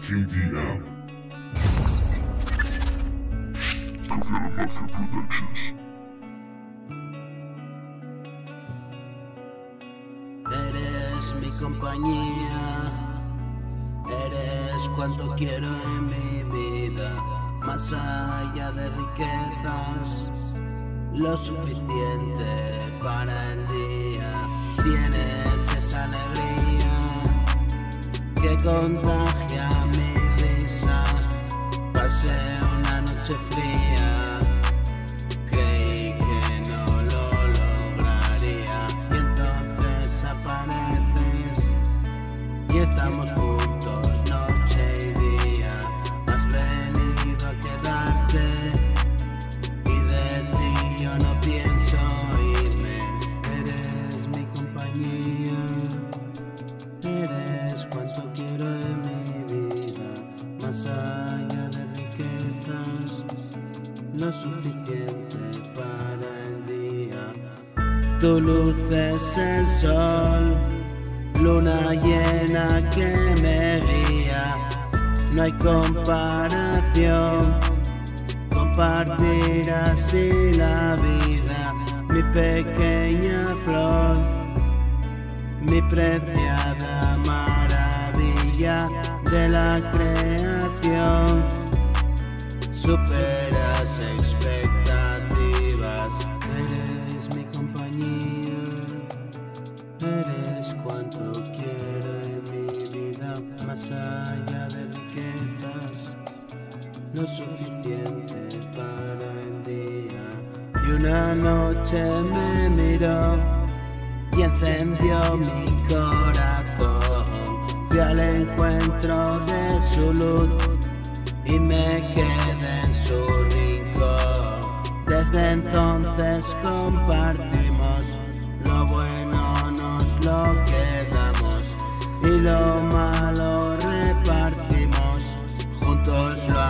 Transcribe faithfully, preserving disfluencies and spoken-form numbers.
K D M. Caviar Mafia Productions. Eres mi compañía, eres cuanto quiero en mi vida, más allá de riquezas, lo suficiente para el día. Tienes esa alegría que contagia mi risa. Pasé una noche fría, creí que no lo lograría, y entonces apareces y estamos juntos noche y día. Has venido a quedarte y de ti yo no pienso irme. Eres mi compañía, eres cuanto quiero en mi vida, más allá de riquezas, lo suficiente para el día. Tu luz es el sol, luna llena que me guía. No hay comparación, compartir así la vida. Mi pequeña flor, mi preciada maravilla de la creación. Superas expectativas. Eres mi compañía, eres cuanto quiero en mi vida, más allá de riquezas, lo suficiente para el día. Y una noche me miró y encendió mi corazón. Fui al encuentro de su luz y me quedé en su rincón. Desde entonces compartimos, lo bueno nos lo quedamos y lo malo repartimos. Juntos lo